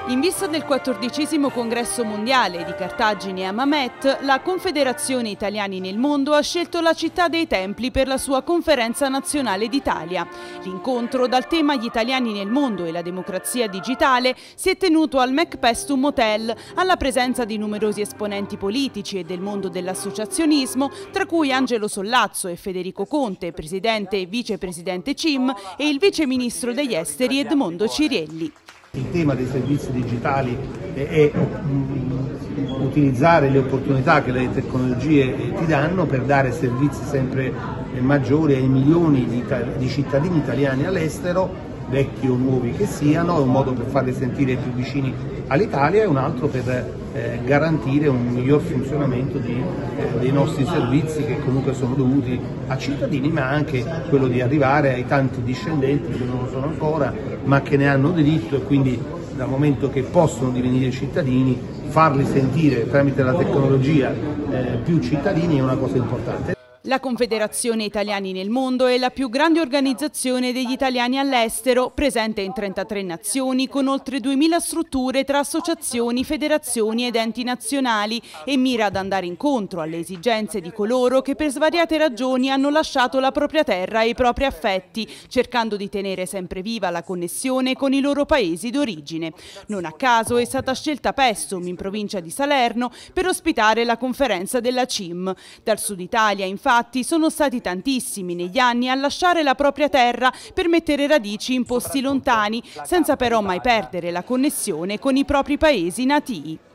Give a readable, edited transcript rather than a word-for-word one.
In vista del 14° Congresso Mondiale di Cartagine a Mamet, la Confederazione Italiani nel Mondo ha scelto la città dei Templi per la sua Conferenza Nazionale d'Italia. L'incontro dal tema Gli italiani nel mondo e la democrazia digitale si è tenuto al MacPestum Hotel, alla presenza di numerosi esponenti politici e del mondo dell'associazionismo, tra cui Angelo Sollazzo e Federico Conte, presidente e vicepresidente CIM, e il viceministro degli esteri Edmondo Cirielli. Il tema dei servizi digitali è utilizzare le opportunità che le tecnologie ti danno per dare servizi sempre maggiori ai milioni di cittadini italiani all'estero, vecchi o nuovi che siano. È un modo per farli sentire più vicini all'Italia e un altro per garantire un miglior funzionamento dei nostri servizi, che comunque sono dovuti a cittadini, ma anche quello di arrivare ai tanti discendenti che non lo sono ancora ma che ne hanno diritto, e quindi dal momento che possono divenire cittadini, farli sentire tramite la tecnologia più cittadini è una cosa importante. La Confederazione Italiani nel Mondo è la più grande organizzazione degli italiani all'estero, presente in 33 nazioni con oltre 2000 strutture tra associazioni, federazioni ed enti nazionali, e mira ad andare incontro alle esigenze di coloro che per svariate ragioni hanno lasciato la propria terra e i propri affetti, cercando di tenere sempre viva la connessione con i loro paesi d'origine. Non a caso è stata scelta Pestum, in provincia di Salerno, per ospitare la conferenza della CIM. Dal Sud Italia, infatti, sono stati tantissimi negli anni a lasciare la propria terra per mettere radici in posti lontani, senza però mai perdere la connessione con i propri paesi natii.